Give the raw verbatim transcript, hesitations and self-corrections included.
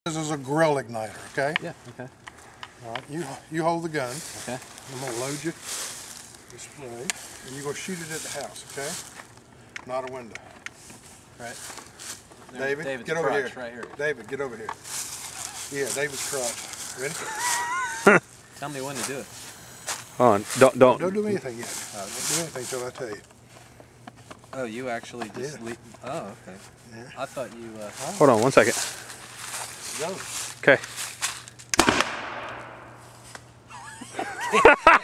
This is a grill igniter, okay? Yeah, okay. All right, you, you hold the gun. Okay. I'm gonna load you this spray, and you're gonna shoot it at the house, okay? Not a window. Right. David, David's get over here. right here. David, get over here. Yeah, David's crotch. Ready? Tell me when to do it. Hold on, don't, don't. Don't do anything yet. Uh, don't do anything till I tell you. Oh, you actually just Yeah. leave. Oh, okay. Yeah. I thought you. Uh, Hold on one second. Go. Okay.